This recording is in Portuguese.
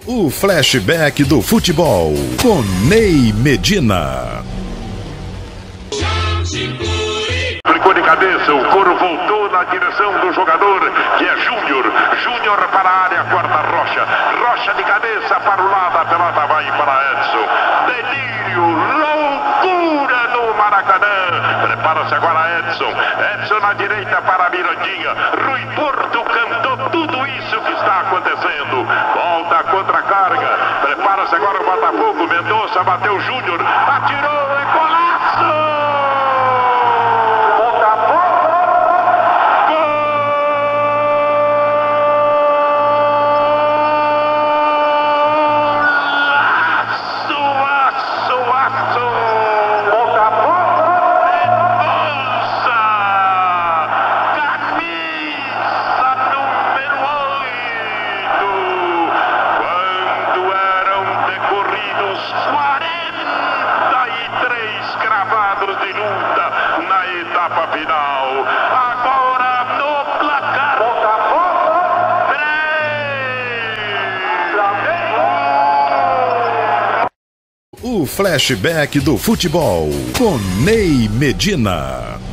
O flashback do futebol com Ney Medina. Aplicou de cabeça, o couro voltou na direção do jogador, que é Júnior. Júnior para a área, corta Rocha. Rocha de cabeça para o lado, a pelota vai para Edson. Delírio, loucura no Maracanã. Prepara-se agora Edson. Edson na direita para Mirandinha. Rui Porto cantou tudo isso que está acontecendo. Volta a contra-carga. Prepara-se agora o Botafogo. Mendonça bateu Júnior. Atirou, é golaço! De luta na etapa final. Agora no placar. O flashback do futebol com Ney Medina.